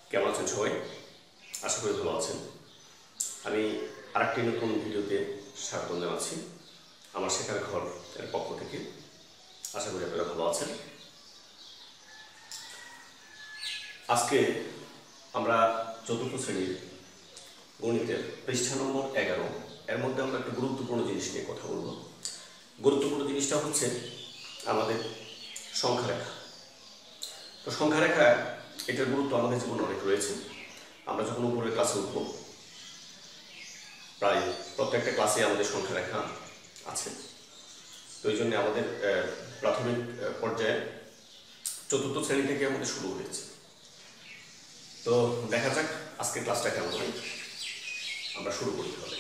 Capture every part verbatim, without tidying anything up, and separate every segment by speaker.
Speaker 1: কেমন আছেন সবাই? আশা করি ভালো আছেন। আমি আরেকটি নতুন ভিডিওতে স্বাগত জানাচ্ছি আমার শেখার ঘর এর পক্ষ থেকে। আশা করি আপনারা ভালো আছেন। আজকে আমরা চতুর্থ শ্রেণীর গণিতের পৃষ্ঠা নম্বর এগারো এর মধ্যে আমরা একটা গুরুত্বপূর্ণ জিনিস নিয়ে কথা বলব। গুরুত্বপূর্ণ জিনিসটা হচ্ছে আমাদের সংখ্যা রেখা। তো সংখ্যা রেখা এটার গুরুত্ব আমাদের জীবনে অনেক রয়েছে। আমরা যখন উপরের ক্লাসে উঠব, প্রায় প্রত্যেকটা ক্লাসে আমাদের সংখ্যা রেখা আছে। তো এই জন্য আমাদের প্রাথমিক পর্যায়ে চতুর্থ শ্রেণী থেকে আমাদের শুরু হয়েছে। তো দেখা যাক আজকের ক্লাসটা কেমন হয়। আমরা শুরু করতে হবে।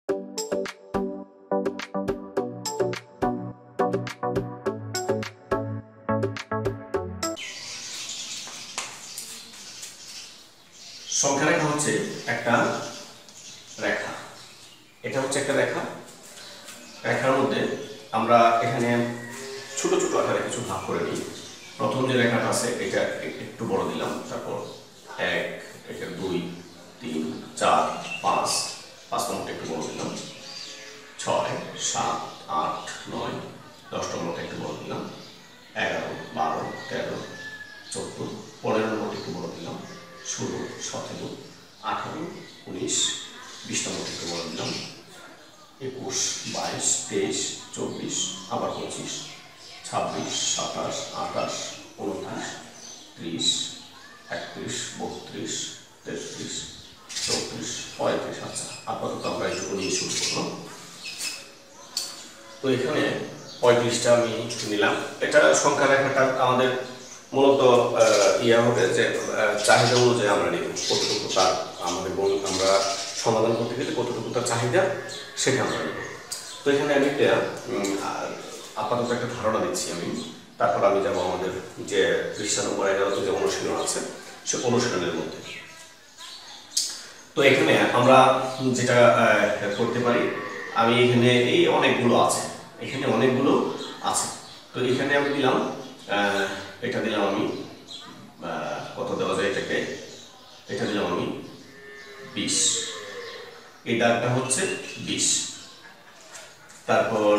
Speaker 1: সংখ্যা রেখা হচ্ছে একটা রেখা। এটা হচ্ছে একটা রেখা। রেখার মধ্যে আমরা এখানে ছোট ছোট আকারে কিছু ভাগ করে নিই। প্রথম যে রেখাটা আছে এটা একটু বড় দিলাম, তারপর এক, এটা দুই, তিন, চার, পাঁচ, পাঁচ নম্বরটা একটু বড় দিলাম, ছয়, সাত, আট, নয়, দশ নম্বরটা একটু বড় দিলাম, এগারো, বারো, তেরো, চোদ্দ, পনেরো নম্বরটা একটু বড় দিলাম, ষোলো, সতেরো, আঠারো, উনিশ, বিশ নম্বরটা একটু বড় দিলাম, একুশ, বাইশ, তেইশ, চব্বিশ, আবার পঁচিশ, ছাব্বিশ, সাতাশ, আঠাশ, উনত্রিশ, ত্রিশ, একত্রিশ, বত্রিশ, তেত্রিশ, চৌত্রিশ, পঁয়ত্রিশ। আচ্ছা, আপাতত আমরা এইটুকু নিয়ে শুরু করবো। তো এখানে পঁয়ত্রিশটা আমি নিলাম। এটা সংখ্যা রেখাটা আমাদের মূলত ইয়া হবে যে চাহিদা অনুযায়ী আমরা নিব কতটুকু তার আমাদের আমরা সমাধান করতে গেলে কতটুকু তার চাহিদা সেটা আমরা নেব। তো এখানে আমি একটা আপাতত একটা ধারণা দিচ্ছি আমি, তারপর আমি যাবো আমাদের যে পৃষ্ঠা নম্বর এগারোতে যে অনুশীলন আছে সে অনুশীলনের মধ্যে। তো এখানে আমরা যেটা করতে পারি, আমি এখানে এই অনেকগুলো আছে, এখানে অনেকগুলো আছে। তো এখানে আমি দিলাম, এটা দিলাম আমি কত দেওয়া যায় এটাকে, এটা দিলাম আমি বিশ। এই দাগটা হচ্ছে বিশ। তারপর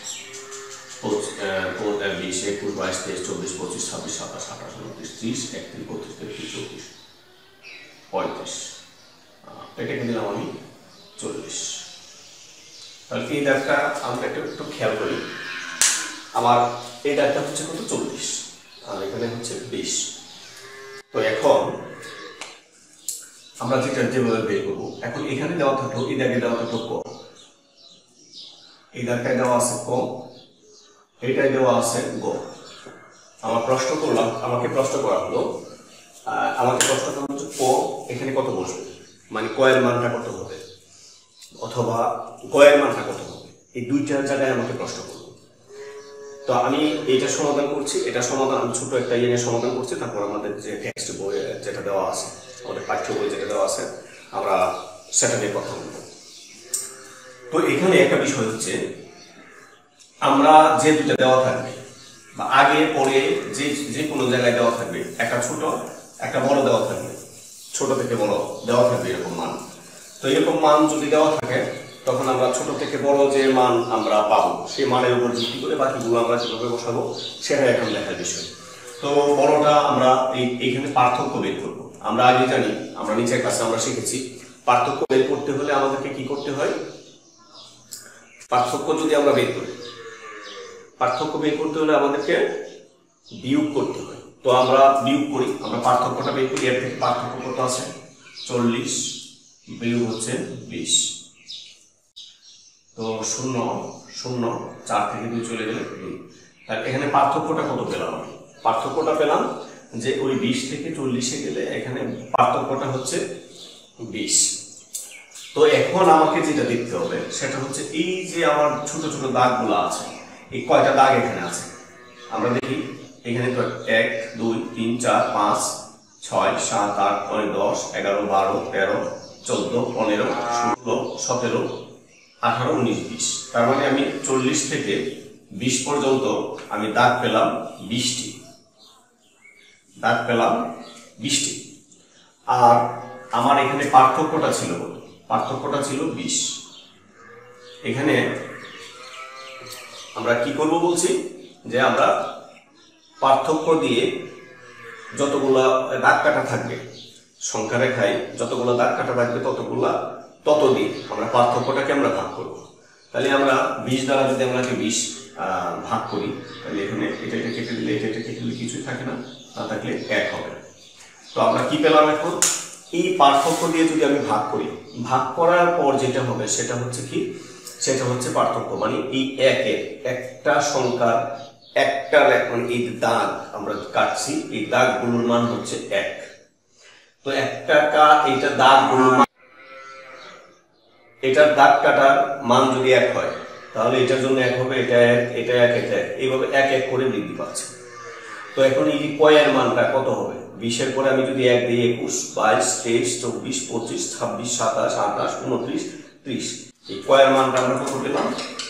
Speaker 1: বিশ, একুশ, বাইশ, তেইশ, চব্বিশ, পঁচিশ, ছাব্বিশ, সাতাশ, আঠাশ, উনত্রিশ, ত্রিশ, একত্রিশ, বত্রিশ, তেত্রিশ, চৌত্রিশ, পঁয়ত্রিশ। এটাকে দিলাম আমি চল্লিশ। তাহলে এই দাগটা আমরা একটু একটু খেয়াল করি। আমার এই দাগটা হচ্ছে কত? চল্লিশ, আর এখানে হচ্ছে বিশ। তো এখন আমরা যেটা যেভাবে বের করবো, এখন এখানে দেওয়া থাকলো, এই দাগে দেওয়া থাকলো কম, এই দাগটায় দেওয়া আছে কম, এইটাই দেওয়া আছে গ। আমার প্রশ্ন করলাম, আমাকে প্রশ্ন করা হলো, আমাকে প্রশ্ন করা হচ্ছে ক এখানে কত বসবে, মানে ক এর মানটা কত হবে, অথবা গ এর মানটা কত হবে, এই দুইটার জায়গায় আমাকে প্রশ্ন করলো। তো আমি এটা সমাধান করছি, এটা সমাধান আমি ছোট একটা ইয়ে নিয়ে সমাধান করছি। তারপর আমাদের যে টেক্সট বই যেটা দেওয়া আছে, আমাদের পাঠ্য বই যেটা দেওয়া আছে, আমরা সেটা নিয়ে কথা বলবো। তো এখানে একটা বিষয় হচ্ছে, আমরা যে দুটা দেওয়া থাকবে বা আগে পরে যে যে কোনো জায়গায় দেওয়া থাকবে, একটা ছোট একটা বড় দেওয়া থাকবে, ছোট থেকে বড় দেওয়া থাকবে এরকম মান। তো এরকম মান যদি দেওয়া থাকে, তখন আমরা ছোট থেকে বড় যে মান আমরা পাবো সেই মানের উপর ভিত্তি করে বাকিগুলো আমরা কিভাবে বসাবো সেটা এখন দেখার বিষয়। তো বড়টা আমরা এইখানে পার্থক্য বের করবো। আমরা আগে জানি, আমরা নিচের ক্লাসে আমরা শিখেছি, পার্থক্য বের করতে হলে আমাদেরকে কি করতে হয়, পার্থক্য যদি আমরা বের করি, পার্থক্য বের করতে হলে আমাদেরকে বিয়োগ করতে হয়। তো আমরা বিয়োগ করি, আমরা পার্থক্যটা বের করি। এর থেকে পার্থক্য কত আছে? চল্লিশ বিয়োগ হচ্ছে বিশ। তো শূন্য শূন্য, চার থেকে দুই চলে গেলে দুই। তাহলে এখানে পার্থক্যটা কত পেলাম? আমি পার্থক্যটা পেলাম যে ওই বিশ থেকে চল্লিশে গেলে এখানে পার্থক্যটা হচ্ছে বিশ। তো এখন আমাকে যেটা দেখতে হবে সেটা হচ্ছে এই যে আমার ছোট ছোট দাগগুলো আছে, এই কয়টা দাগ এখানে আছে আমরা দেখি। এখানে তো এক, দুই, তিন, চার, পাঁচ, ছয়, সাত, আট, নয়, দশ, এগারো, বারো, তেরো, চোদ্দ, পনেরো, ষোলো, সতেরো, আঠারো, উনিশ, বিশ। তার মানে আমি চল্লিশ থেকে বিশ পর্যন্ত আমি দাগ পেলাম বিশটি, দাগ পেলাম বিশটি। আর আমার এখানে পার্থক্যটা ছিল পার্থক্যটা ছিল বিশ। এখানে আমরা কি করব বলছি যে আমরা পার্থক্য দিয়ে যতগুলা দাগ কাটা থাকবে সংখ্যা রেখায় যতগুলো দাগ কাটা থাকবে ততগুলা তত দিয়ে আমরা পার্থক্যটাকে আমরা ভাগ করব। তাহলে আমরা বিশ দ্বারা যদি আমরা বিশ ভাগ করি তাহলে এখানে এটা এটা কেটে দিলে এটা এটা কেটে দিলে কিছুই থাকে না, না থাকলে এক হবে। তো আমরা কি পেলাম এখন, এই পার্থক্য দিয়ে যদি আমি ভাগ করি, ভাগ করার পর যেটা হবে সেটা হচ্ছে কি, সেটা হচ্ছে পার্থক্য। মানে এই একের একটা সংখ্যার একটা মানে এই দাগ আমরা কাটছি, এই দাগগুলোর মান হচ্ছে এক। তো একটা কা এইটা দাগগুলোর মান, এটার দাগ কাটার মান যদি এক হয় তাহলে এটার জন্য এক হবে, এটা এক, এটা এক, এটা এক, এইভাবে এক এক করে বৃদ্ধি পাচ্ছে। তো এখন এই কয়ের মানটা কত হবে, বিশের পরে আমি যদি এক দিই একুশ, বাইশ, তেইশ, চব্বিশ, পঁচিশ, ছাব্বিশ, সাতাশ, আঠাশ, উনত্রিশ, ত্রিশ, এই কয়ের মানটা আমরা কত পেলাম,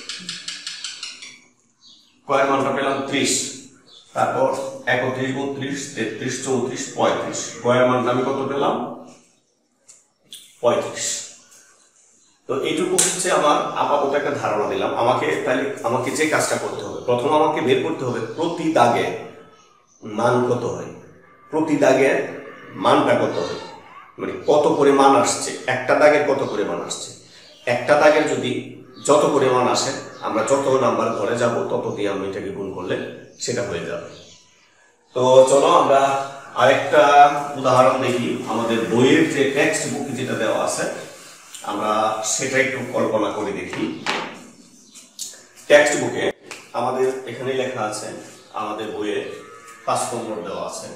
Speaker 1: কয়ের মানটা পেলাম ত্রিশ। তারপর একত্রিশ, বত্রিশ, তেত্রিশ, চৌত্রিশ, পঁয়ত্রিশ, কয়ের মানটা আমি কত পেলাম, পঁয়ত্রিশ। তো এইটুকু হচ্ছে আমার আপাতত একটা ধারণা দিলাম। আমাকে তাহলে আমাকে যে কাজটা করতে হবে, প্রথম আমাকে বের করতে হবে প্রতি দাগে মান কত হয়, প্রতি দাগের মানটা কত হয়, মানে কত করে মান আসছে, একটা দাগের কত করে মান আসছে। একটা দাগের যদি যত করে মান আসে আমরা যত নাম্বার ঘরে যাব তত দিয়ে আমি এটাকে গুণ করলে সেটা হয়ে যাবে। তো চলো আমরা আরেকটা উদাহরণ দেখি। আমাদের বইয়ের যে টেক্সট বুক যেটা দেওয়া আছে আমরা সেটা একটু কল্পনা করে দেখি। টেক্সট বুকে আমাদের এখানে লেখা আছে, আমাদের বইয়ে পাঁচ নম্বর দেওয়া আছে,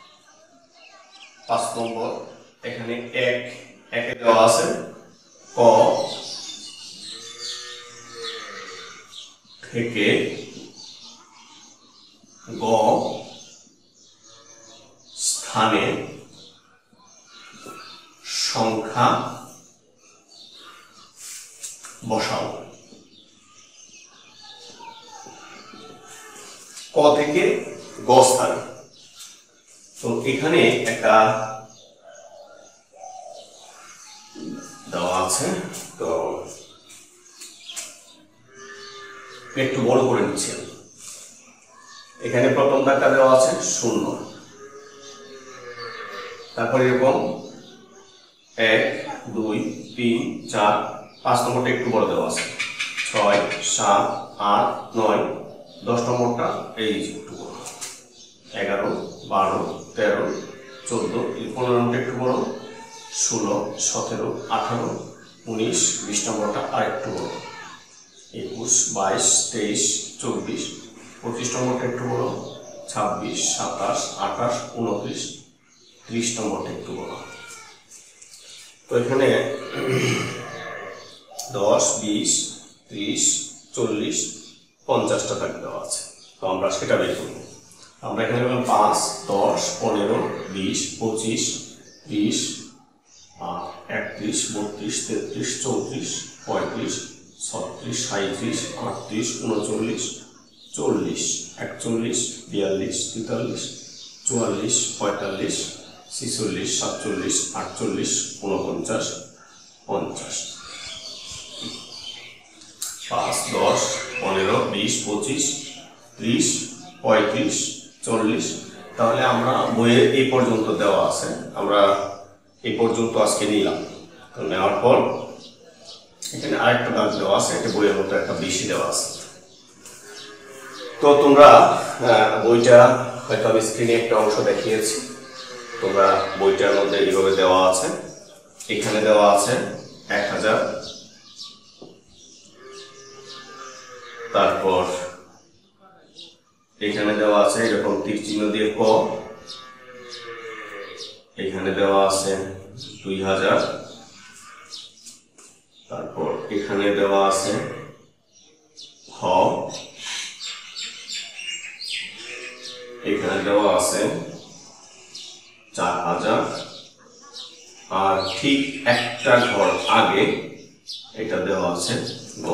Speaker 1: পাঁচ নম্বর এখানে এক একে দেওয়া আছে ক থেকে গ স্থানে সংখ্যা বসাও। ক থেকে গ স্থানে। তো এখানে একটা দেওয়া আছে, তো একটু বড় করে নিচ্ছি। এখানে প্রথম দাগটা দেওয়া আছে শূন্য, তারপরে এরকম এক, দুই, তিন, চার, পাঁচ নম্বরটা একটু বড় দেওয়া আছে, ছয়, সাত, আট, নয়, দশ নম্বরটা এই একটু বড়, এগারো, বারো, তেরো, চোদ্দ, পনেরো নম্বরটা একটু বড়, ষোলো, সতেরো, আঠারো, উনিশ, বিশ নম্বরটা আর একটু বড়, একুশ, বাইশ, তেইশ, চব্বিশ, পঁচিশ নম্বরটা একটু বড়, ছাব্বিশ, সাতাশ, আঠাশ, উনত্রিশ, ত্রিশ নম্বরটা একটু বড়। তো এখানে দশ, বিশ, ত্রিশ, চল্লিশ, পঞ্চাশটা দাগ দেওয়া আছে। তো আমরা সেটা বের করব। আমরা এখানে বললাম পাঁচ, দশ, পনেরো, বিশ, পঁচিশ, ত্রিশ, একত্রিশ, বত্রিশ, তেত্রিশ, চৌত্রিশ, পঁয়ত্রিশ, ছত্রিশ, সাঁইত্রিশ, আটত্রিশ, উনচল্লিশ, চল্লিশ, একচল্লিশ, বিয়াল্লিশ, তেতাল্লিশ, চুয়াল্লিশ, পঁয়তাল্লিশ, ছিচল্লিশ, সাতচল্লিশ, আটচল্লিশ, উনপঞ্চাশ, পঞ্চাশ। পাঁচ, দশ, পনেরো, বিশ, পঁচিশ, ত্রিশ, পঁয়ত্রিশ, চল্লিশ। তাহলে আমরা বইয়ে এই পর্যন্ত দেওয়া আছে, আমরা এই পর্যন্ত আজকে নিলাম। তো নেওয়ার পর এখানে আরেকটা দাগ দেওয়া আছে, এটা বইয়ের মতো একটা বেশি দেওয়া আছে। তো তোমরা বইটা হয়তো আমি স্ক্রিনে একটা অংশ দেখিয়েছি, তোমরা বইটার মধ্যে এইভাবে দেওয়া আছে, এখানে দেওয়া আছে এক হাজার, তারপর এখানে দেওয়া আছে এরকম তীর চিহ্ন দিয়ে ক, এখানে দেওয়া আছে দুই হাজার, তারপর এখানে দেওয়া আছে হ, এখানে দেওয়া আছে চার হাজার, আর ঠিক একটা ঘর আগে এটা দেওয়া আছে গ।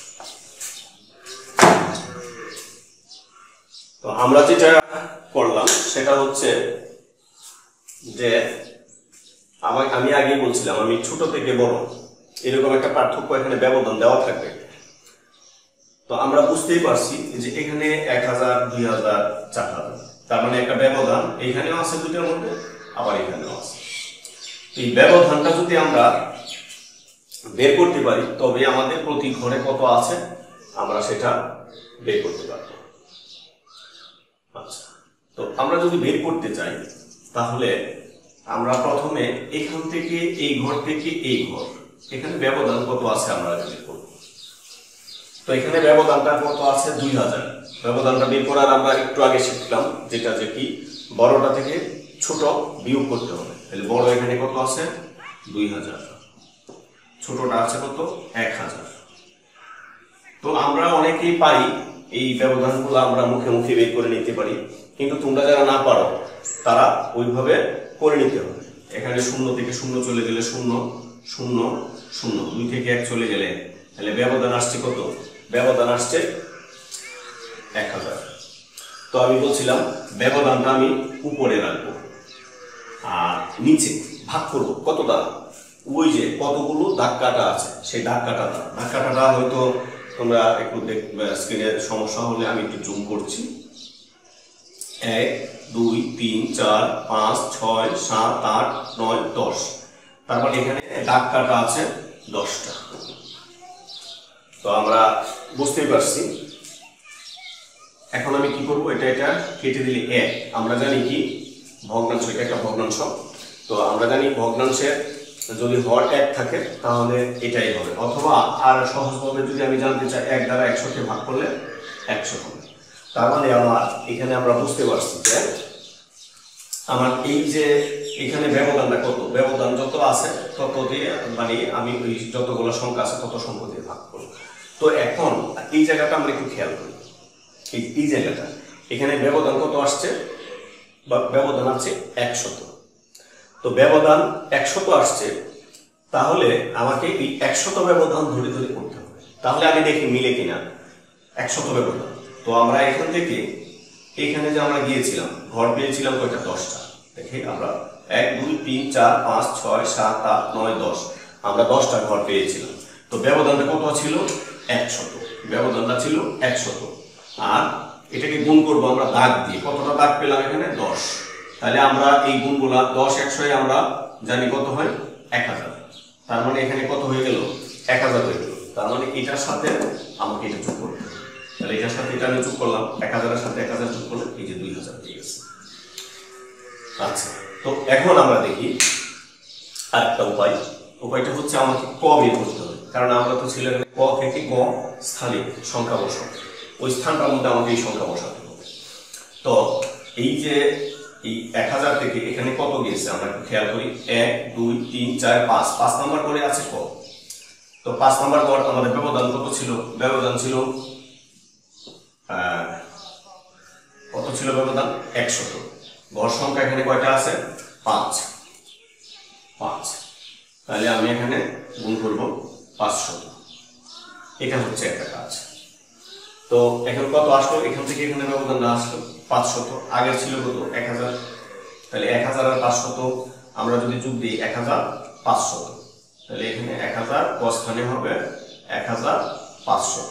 Speaker 1: তো আমরা যেটা করলাম সেটা হচ্ছে যে আমার আমি আগেই বলছিলাম আমি ছোট থেকে বড় এরকম একটা পার্থক্য এখানে ব্যবধান দেওয়া থাকবে। তো আমরা বুঝতেই পারছি যে এখানে এক হাজার দুই হাজার চার হাজার, তার মানে একটা ব্যবধান এখানেও আছে দুইটার মধ্যে, আবার এখানেও আছে। এই ব্যবধানটা যদি আমরা বের করতে পারি তবে আমাদের প্রতি ঘরে কত আছে আমরা সেটা বের করতে পারবো। আচ্ছা, তো আমরা যদি বের করতে চাই তাহলে আমরা প্রথমে এখান থেকে এই ঘর থেকে এই ঘর এখানে ব্যবধান কত আছে আমরা বের করব। তো এখানে ব্যবধানটা কত আছে দুই হাজার। ব্যবধানটা বের করার আমরা একটু আগে শিখলাম যেটা যে কি বড়টা থেকে ছোট বিয়োগ করতে হবে। তাহলে বড় এখানে কত আছে দুই হাজার, ছোটটা আছে কত এক হাজার। তো আমরা অনেকেই পারি এই ব্যবধানগুলো আমরা মুখে মুখে বের করে নিতে পারি, কিন্তু তোমরা যারা না পারো তারা ওইভাবে করে নিতে হবে। এখানে শূন্য থেকে শূন্য চলে গেলে শূন্য শূন্য শূন্য, দুই থেকে এক চলে গেলে তাহলে ব্যবধান আসছে কত, ব্যবধান আসছে এক হাজার। তো আমি বলছিলাম ব্যবধানটা আমি উপরে রাখবো আর নিচে ভাগ করবো কত দ্বারা, ওই যে কতগুলো দাগ কাটা আছে সেই দাগ কাটা দ্বারা। দাগ কাটাটা হয়তো তোমরা একটু স্ক্রিনের সমস্যা হলে আমি একটু জুম করছি। এক দুই তিন চার পাঁচ ছয় সাত আট নয় দশ, তারপর এখানে দাগ কাটা আছে দশটা। তো আমরা বুঝতেই পারছি। এখন আমি কি করব, এটা এটা কেটে দিলে এক। আমরা জানি কি ভগ্নাংশ, এটা একটা ভগ্নাংশ। তো আমরা জানি ভগ্নাংশের যদি হর এক থাকে তাহলে এটাই হবে, অথবা আর সহজভাবে যদি আমি জানতে চাই এক দ্বারা একশোকে ভাগ করলে একশো হবে। তার মানে আমার এখানে আমরা বুঝতে পারছি যে আমার এই যে এখানে ব্যবধানটা কত, ব্যবধান যত আছে তত দিয়ে মানে আমি ওই যতগুলো সংখ্যা আছে তত সংখ্যা দিয়ে ভাগ করব। তো এখন এই জায়গাটা আমরা একটু খেয়াল করি, এই এই জায়গাটা এখানে ব্যবধান কত আসছে, বা ব্যবধান আছে একশত। তো ব্যবধান একশত আসছে, তাহলে আমাকে এই একশত ব্যবধান ধরে ধরে করতে হবে। তাহলে আমি দেখি মিলে কিনা একশত ব্যবধান। তো আমরা এখান থেকে এখানে যে আমরা গিয়েছিলাম ঘর পেয়েছিলাম কয়টা, দশটা। দেখি আমরা এক দুই তিন চার পাঁচ ছয় সাত আট নয় দশ, আমরা দশটা ঘর পেয়েছিলাম। তো ব্যবধানটা কত ছিল, একশত। ব্যবধানটা ছিল একশত। আর এটাকে গুণ করবো আমরা দাগ দিয়ে, কতটা দাগ পেলাম এখানে দশ। তাহলে আমরা এই গুণগুলা দশ একশো আমরা জানি কত হয় এক হাজার। তার মানে এখানে কত হয়ে গেল, এক হাজার হয়ে গেল। তার মানে এটার সাথে আমাকে এটা যোগ করতে হবে। তাহলে এটার সাথে এটা আমি যোগ করলাম, এক হাজারের সাথে এক হাজার যোগ করলে এই যে দুই হাজার হয়ে গেছে। আচ্ছা, তো এখন আমরা দেখি আরেকটা উপায়। উপায়টা হচ্ছে আমাকে ক বের করতে হবে, কারণ আমরা তো ছিল ক থেকে গ স্থানে সংখ্যা বসাবো, ওই স্থানটার মধ্যে আমাকে এই সংখ্যা বসাতে হবে। তো এই যে এই এক হাজার থেকে এখানে কত গিয়েছে আমরা একটু খেয়াল করি, এক দুই তিন চার পাঁচ, পাঁচ নাম্বার করে আছে ক। তো পাঁচ নাম্বার ঘর আমাদের ব্যবধান কত ছিল, ব্যবধান ছিল আহ কত ছিল ব্যবধান একশত। ঘর সংখ্যা এখানে কয়টা আছে, পাঁচ পাঁচ। তাহলে আমি এখানে গুণ করবো পাঁচশত। এটা হচ্ছে একটা কাজ। তো এখন কত আসলো, এখান থেকে এখানে ব্যবধানটা আসলো পাঁচশত। আগের ছিল কত, এক হাজার। তাহলে এক হাজার আর পাঁচশত আমরা যদি যোগ দিই এক হাজার পাঁচশত, তাহলে এখানে এক হাজার স্থানে হবে এক হাজার পাঁচশত।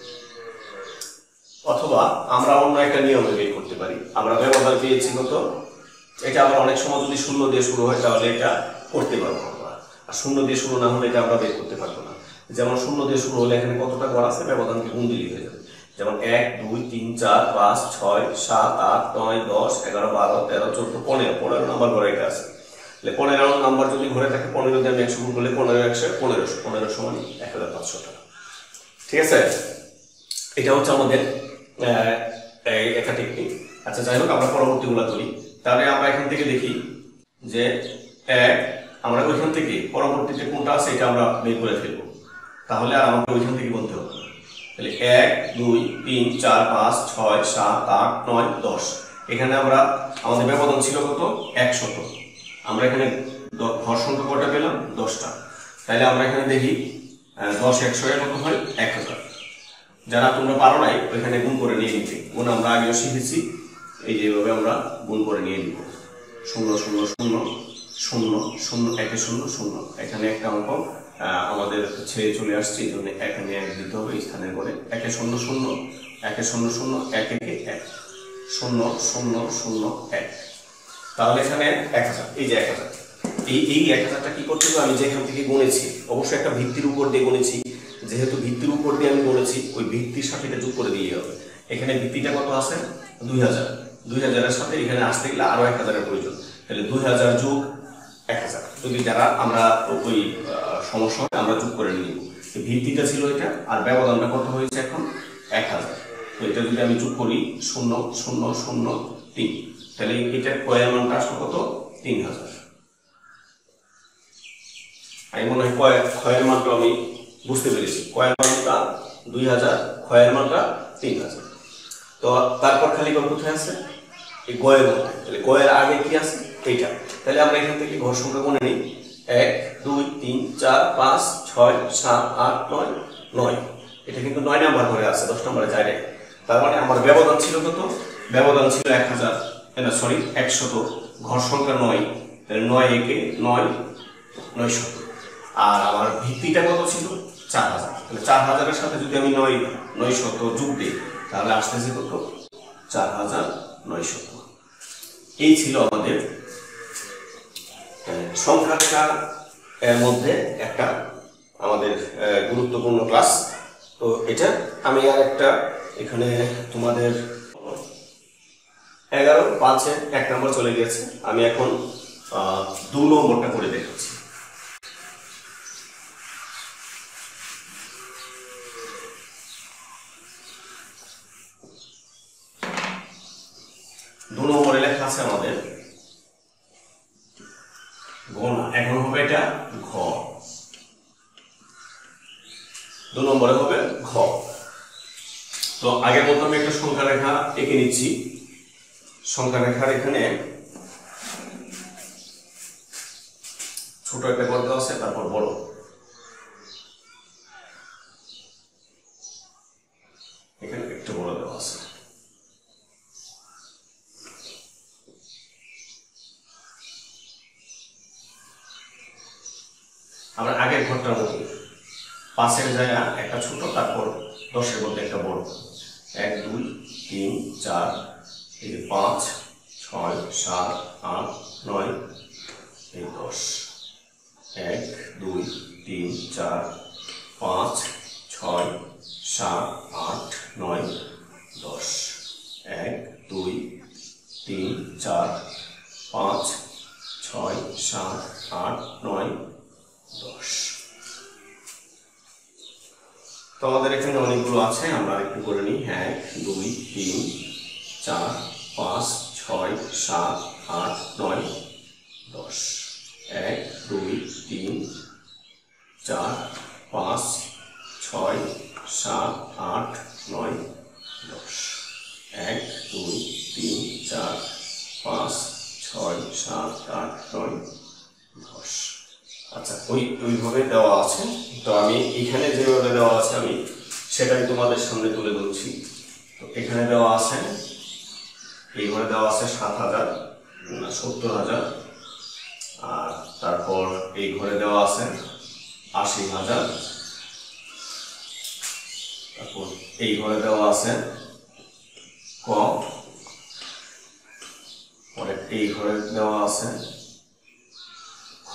Speaker 1: অথবা আমরা অন্য একটা নিয়মে বের করতে পারি। আমরা ব্যবধান পেয়েছি কত, এটা আবার অনেক সময় যদি শূন্য দিয়ে শুরু হয় তাহলে এটা করতে পারবো আমরা, আর শূন্য দিয়ে শুরু না হলে এটা আমরা বের করতে পারবো না। যেমন শূন্য দিয়ে শুরু হলে এখানে কতটা ঘর আছে, ব্যবধানকে গুণ দিলেই হয়ে যাবে। যেমন এক দুই তিন চার পাঁচ ছয় সাত আট নয় দশ এগারো বারো তেরো চোদ্দ পনেরো, পনেরো নাম্বার ঘরে এটা আছে। তাহলে পনেরো নাম্বার যদি ঘরে থাকে, পনেরো দিয়ে আমি একশো গুণ করলে পনেরো একশো পনেরোশো, পনেরো সমান এক হাজার পাঁচশো টাকা। ঠিক আছে, এটা হচ্ছে আমাদের একটা টেকনিক। আচ্ছা, যাই হোক আমরা পরবর্তী গুলা করি। তাহলে আমরা এখান থেকে দেখি যে এক, আমরা ওইখান থেকে পরবর্তীতে কোনটা আছে এটা আমরা বের করে ফেলবো, তাহলে আর আমাকে ওইখান থেকে বলতে হবে। তাহলে এক দুই তিন চার পাঁচ ছয় সাত আট নয় দশ, এখানে আমরা আমাদের ব্যবধান ছিল কত, একশত। আমরা এখানে ঘর সংখ্যা কয়টা পেলাম, দশটা। তাহলে আমরা এখানে দেখি দশ একশো কত হয়, এক হাজার। যারা তোমরা পারো নাই ওইখানে গুণ করে নিয়ে নিতে, গুণ আমরা আগেও শিখেছি। এই যেভাবে আমরা গুণ করে নিয়ে নিব, শূন্য শূন্য শূন্য শূন্য শূন্য একে শূন্য শূন্য, এখানে একটা অঙ্ক আমাদের ছেড়ে চলে আসছে, এই জন্য এখানে এক দিতে হবে স্থানের করে। একে শূন্য শূন্য একে শূন্য শূন্য এক একে এক শূন্য শূন্য শূন্য এক, তাহলে এখানে এক হাজার। এই যে এক হাজার, এই এই এক হাজারটা কি করতে হবে, আমি যেখান থেকে গুনেছি অবশ্যই একটা ভিত্তির উপর দিয়ে গুনেছি, যেহেতু ভিত্তির উপর দিয়ে আমি গুনেছি ওই ভিত্তির সাথে এটা যোগ করে দিলেই হবে। এখানে ভিত্তিটা কত আছে, দুই হাজার। দুই হাজারের সাথে এখানে আসতে গেলে আরো এক হাজারের প্রয়োজন, তাহলে দুই হাজার যোগ এক হাজার। যদি যারা আমরা ওই সমস্যা হয় আমরা যোগ করে নিব। ভিত্তিটা ছিল এটা, আর ব্যবধানটা কত হয়েছে এখন এক হাজার। তো এটা যদি আমি যোগ করি শূন্য শূন্য শূন্য তিন, তাহলে এটা কয়ের মানটা আসলো কত, তিন হাজার। আমি মনে হয় কয় ক্ষয়ের মানটা আমি বুঝতে পেরেছি, কয়ের মানটা দুই হাজার, ক্ষয়ের মানটা তিন হাজার। তো তারপর খালি ঘর কোথায় আছে, এই গয়ের মধ্যে। তাহলে গয়ের আগে কি আছে, এইটা। তাহলে আমরা এখান থেকে ঘর সংখ্যা গুনে নিই, এক দুই তিন চার পাঁচ ছয় সাত আট নয় নয়। এটা কিন্তু নয় নাম্বার ঘরে আছে, দশ নম্বরে যায় নাই। তার মানে আমার ব্যবধান ছিল কত, ব্যবধান ছিল এক হাজার, না সরি একশত, ঘর সংখ্যা নয়, তাহলে নয় একে নয়, নয় শত। আর আমার ভিত্তিটা কত ছিল, চার হাজার। তাহলে চার হাজারের সাথে যদি আমি নয় নয় শত যোগ দিই তাহলে আসতেছে কত, চার হাজার নয় শত। এই ছিল আমাদের সংখ্যা রেখা এর মধ্যে একটা আমাদের গুরুত্বপূর্ণ ক্লাস। তো এটা আমি আর একটা এখানে তোমাদের এগারো পাঁচে এক নম্বর চলে গেছে, আমি এখন দু নম্বরটা করে দেখাচ্ছি। দু নম্বরে লেখা আছে আমাদের গোনা, এখন হবে এটা ঘ, দু নম্বরে হবে ঘ। তো আগের মতো আমি একটা সংখ্যা রেখা এঁকে নিচ্ছি। সংখ্যা রেখার এখানে ছোট একটা গর্ত আছে, তারপর বড়। এখানে একটু বড় দেওয়া আছে। আমরা আগের ঘরটার মতো পাঁচের জায়গা একটা ছোট, তারপর দশের মধ্যে একটা বড়। এক দুই তিন চার, এই যে পাঁচ ছয় সাত আট নয়, এই দশ। এক দুই তিন চার পাঁচ ছয় সাত আট নয় দশ। এক দুই তিন চার পাঁচ ছয় সাত আট নয় দশ। তো আমাদের এখানে অনেকগুলো আছে, আমরা একটু করে নিই। এক দুই তিন চার পাঁচ ছয় সাত আট নয় দশ। এক দুই তিন চার পাঁচ ছয় সাত আট নয় দশ। এক দুই তিন চার পাঁচ ছয় সাত আট নয় দশ। আচ্ছা, ওই ওইভাবে দেওয়া আছে। তো আমি এখানে যেভাবে দেওয়া আছে আমি সেটাই তোমাদের সামনে তুলে ধরছি। তো এখানে দেওয়া আছে, এই ঘরে দেওয়া আছে সাত হাজার সত্তর হাজার, আর তারপর এই ঘরে দেওয়া আছে আশি হাজার, তারপর এই ঘরে দেওয়া আছে ক, পরে এই ঘরে দেওয়া আছে খ,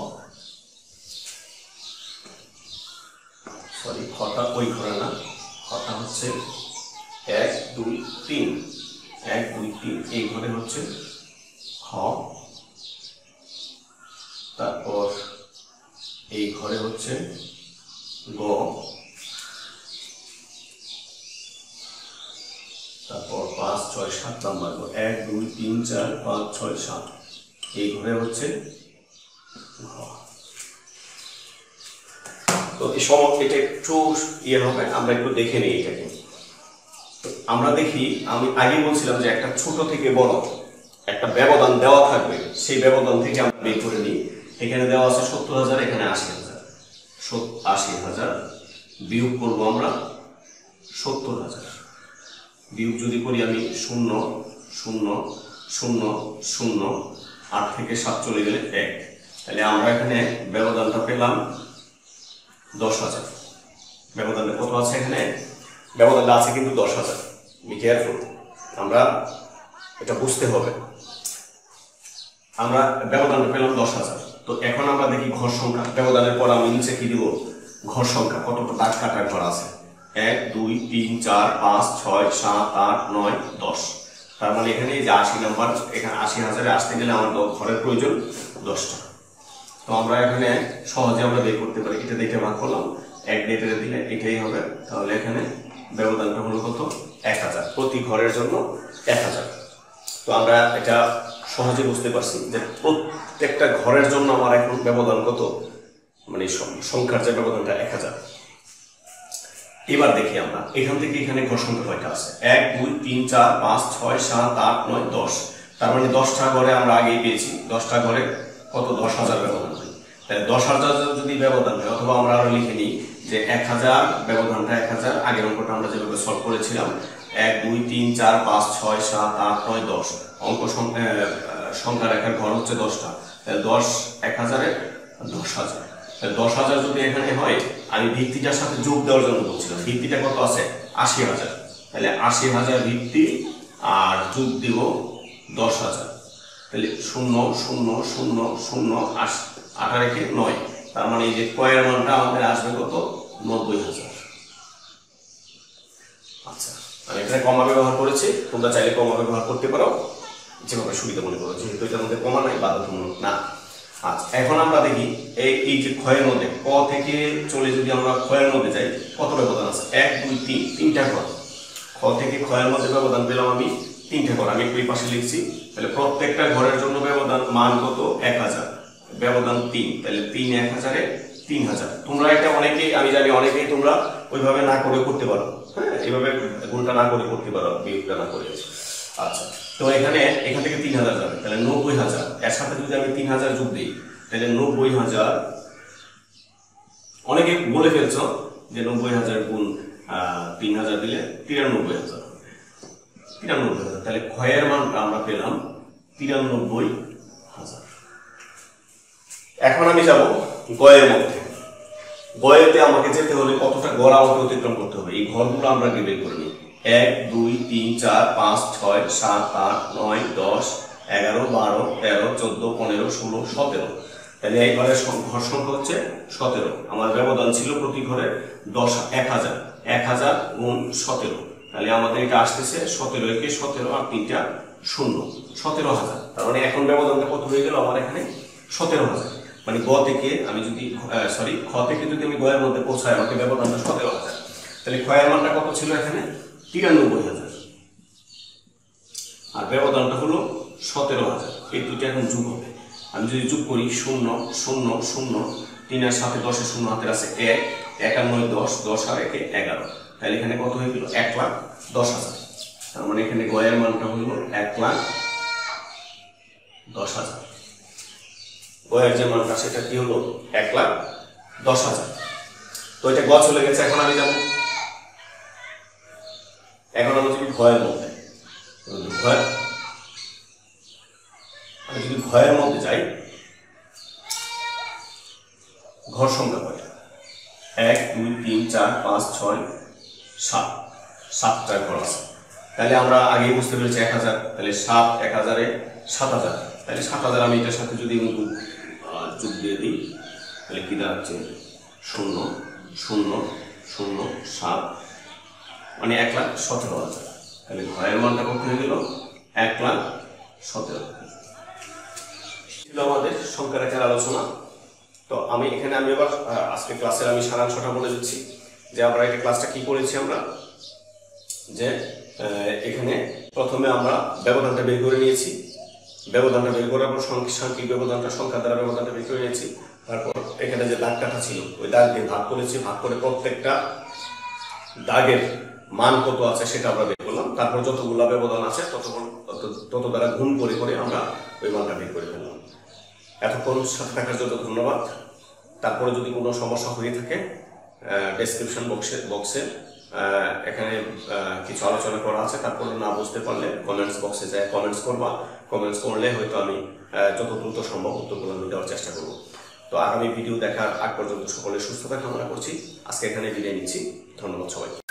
Speaker 1: সরি খটা ওই ঘরে না, খটা হচ্ছে এক দুই তিন, এক দুই তিন এই ঘরে হচ্ছে খ, তারপর এই ঘরে হচ্ছে গ, তারপর পাঁচ ছয় সাত নাম্বার ঘর, এক দুই তিন চার পাঁচ ছয় সাত এই ঘরে হচ্ছে ঘ। তো এই সম এটা একটু ইয়ে হবে, আমরা একটু দেখে নিই এটাকে। আমরা দেখি, আমি আগে বলছিলাম যে একটা ছোট থেকে বড় একটা ব্যবধান দেওয়া থাকবে, সেই ব্যবধান থেকে আমরা বের করে নিই। এখানে দেওয়া আছে সত্তর হাজার, এখানে আশি হাজার। আশি হাজার বিয়োগ করবো আমরা সত্তর হাজার, বিয়োগ যদি করি আমি শূন্য শূন্য শূন্য শূন্য আট থেকে সাত চলে গেলে এক, তাহলে আমরা এখানে ব্যবধানটা পেলাম দশ হাজার। ব্যবধানটা কত আছে এখানে? ব্যবধানটা আছে কিন্তু দশ হাজার। বি কেয়ারফুল, আমরা এটা বুঝতে হবে। আমরা ব্যবধানটা পেলাম দশ হাজার। তো এখন আমরা দেখি ঘর সংখ্যা। ব্যবধানের পর আমি নিচে কি দিব? ঘর সংখ্যা, কতটা দাগ কাটার ঘর আছে। এক দুই তিন চার পাঁচ ছয় সাত আট নয় দশ। তার মানে এখানে যে আশি নাম্বার, এখানে আশি হাজারে আসতে গেলে আমার ঘরের প্রয়োজন দশটা। তো আমরা এখানে সহজে আমরা বের করতে পারি। এটা দেখে ভাগ করলাম, এক ডেটে দিলে এটাই হবে। তাহলে এখানে ব্যবধানটা হলো কত? এক হাজার। প্রতি ঘরের জন্য এক হাজার। তো আমরা এটা সহজে বুঝতে পারছি যে প্রত্যেকটা ঘরের জন্য আমার এখন ব্যবধান কত, মানে সংখ্যার যে ব্যবধানটা এক হাজার। এবার দেখি আমরা এখান থেকে এখানে ঘর সংখ্যা কয়টা আছে? এক দুই তিন চার পাঁচ ছয় সাত আট নয় দশ। তার মানে দশটা ঘরে আমরা আগেই পেয়েছি। দশটা ঘরে কত? দশ হাজার ব্যবধান হয়। তাহলে দশ হাজার যদি ব্যবধান হয়, অথবা আমরা আরো লিখে নিই যে এক হাজার, ব্যবধানটা এক হাজার। আগের অঙ্কটা আমরা যেভাবে সলভ করেছিলাম, এক দুই তিন চার পাঁচ ছয় সাত আট নয় দশ। অঙ্ক সংখ্যা রেখার ঘর হচ্ছে দশটা। তাহলে দশ এক হাজারে দশ হাজার। দশ হাজার যদি এখানে হয়, আমি ভিত্তিটার সাথে যোগ দেওয়ার জন্য বলছিলাম। ভিত্তিটা কত আছে? আশি হাজার। তাহলে আশি হাজার ভিত্তি আর যোগ দিব দশ হাজার। তাহলে শূন্য শূন্য শূন্য শূন্য আশি, আঠারো রেখে নয়। তার মানে এই যে কয়ের মানটা আমাদের আসবে কত? নব্বই হাজার। আচ্ছা, আমি এখানে কমা ব্যবহার করেছি, তোমরা চাইলে কমা ব্যবহার করতে পারো যেভাবে সুবিধা মনে করো, যেহেতু এটার মধ্যে কমা নাই, বাধ্যতামূলক না। আচ্ছা, এখন আমরা দেখি এই এই যে ক্ষয়ের মধ্যে ক থেকে চলে যদি আমরা ক্ষয়ের মধ্যে যাই, কত ব্যবধান আছে? এক দুই তিন, তিনটা ঘর। খ থেকে ক্ষয়ের মধ্যে ব্যবধান পেলাম আমি তিনটা ঘর। আমি একটু এই পাশে লিখছি। তাহলে প্রত্যেকটা ঘরের জন্য ব্যবধান মান কত? এক হাজার। ব্যবধান তিন, তাহলে তিন এক হাজারে তিন হাজার। তোমরা এটা অনেকেই, আমি জানি অনেকেই তোমরা ওইভাবে না করে করতে পারো। হ্যাঁ, এইভাবে গুণটা না করে করতে পারো, বিয়োগটা না করে। আচ্ছা, তো এখানে এখান থেকে তিন হাজার যাবে, তাহলে নব্বই হাজার। এর সাথে যদি আমি তিন হাজার যোগ দিই, তাহলে নব্বই হাজার। অনেকে বলে ফেলছ যে নব্বই হাজার গুণ তিন হাজার দিলে তিরানব্বই হাজার। তিরানব্বই হাজার, তাহলে ক্ষয়ের মানটা আমরা পেলাম তিরানব্বই হাজার। এখন আমি যাব গয়ের মধ্যে। গয়েতে আমাকে যেতে হলে কতটা ঘর আমাকে অতিক্রম করতে হবে, এই ঘরগুলো আমরা বের করে নিই। এক দুই তিন চার পাঁচ ছয় সাত আট নয় দশ এগারো বারো তেরো চোদ্দ পনেরো ষোলো সতেরো। তাহলে এই ঘরের ঘর সংখ্যা হচ্ছে সতেরো। আমার ব্যবধান ছিল প্রতি ঘরে দশ এক হাজার। এক হাজার গুণ সতেরো, তাহলে আমাদের এটা আসতেছে সতেরো একে সতেরো আর তিনটা শূন্য, সতেরো হাজার। তার মানে এখন ব্যবধানটা কত হয়ে গেল আমার এখানে? সতেরো হাজার। মানে গ থেকে আমি যদি সরি খ থেকে যদি আমি গয়ের মধ্যে পৌঁছাই, আমাকে ব্যবধানটা সতেরো হাজার। তাহলে ক্ষয়ের মানটা কত ছিল এখানে? তিরানব্বই হাজার। আর ব্যবধানটা হলো সতেরো হাজার। এই দুইটা এখন যোগ হবে। আমি যদি যোগ করি, শূন্য শূন্য শূন্য, তিনের সাথে দশের শূন্য হাতের আছে এক, এক আর নয় দশ, দশ আর একে এগারো। তাহলে এখানে কত হয়ে গেল? এক লাখ দশ হাজার। তার মানে এখানে গয়ের মানটা হইল এক লাখ দশ হাজার। গয়ের যে মানটা সেটা কি হলো? এক লাখ দশ হাজার। তো এটা গ চলে গেছে। এখন আমি যাবো, এখন আমি যদি ভয়ের মধ্যে ভয় আমি যদি ভয়ের মধ্যে যাই, ঘর সংখ্যা কয়টা? এক দুই তিন চার পাঁচ ছয় সাত, সাতটা ঘর আছে। তাহলে আমরা আগে বুঝতে পেরেছি এক হাজার। তাহলে সাত এক হাজারে সাত হাজার। তাহলে সাত হাজার আমি এটার সাথে যদি যোগ দিয়ে দিই, তাহলে কি দাঁড়াচ্ছে? শূন্য শূন্য শূন্য সাত, মানে এক লাখ সতেরো হাজার। তাহলে ঘরের মানটা কত হয়ে গেল? এক লাখ সতেরো। ছিল আমাদের সংখ্যা রেখার আলোচনা। তো আমি এখানে আমি এবার আজকে ক্লাসের আমি সারাংশটা বলে দিচ্ছি যে আমরা এটা ক্লাসটা কি করেছি। আমরা যে এখানে প্রথমে আমরা ব্যবধানটা বের করে নিয়েছি। ব্যবধানটা বের করার পর সাংখ্যিক ব্যবধানটা সংখ্যা দ্বারা ব্যবধানটা বের করে নিয়েছি। তারপর এখানে যে দাগ কাটা ছিল, ওই দাগ দিয়ে ভাগ করেছি। ভাগ করে প্রত্যেকটা দাগের মান কত আছে সেটা আমরা বের করলাম। তারপর যতগুলো ব্যবধান আছে ততক্ষণ তত দ্বারা গুণ করে করে আমরা ওই মানটা বের করে ফেললাম। এতক্ষণ সাথে থাকার জন্য ধন্যবাদ। তারপরে যদি কোনো সমস্যা হয়ে থাকে, ডেসক্রিপশন বক্সে বক্সে এখানে কিছু আলোচনা করা আছে। তারপরে না বুঝতে পারলে কমেন্টস বক্সে যায় কমেন্টস করবা। কমেন্টস করলে হয়তো আমি যত দ্রুত সম্ভব উত্তরগুলো আমি দেওয়ার চেষ্টা করব। তো আগামী ভিডিও দেখার আগ পর্যন্ত সকলের সুস্থতা কামনা করছি। আজকে এখানে বিদায় নিচ্ছি। ধন্যবাদ সবাই।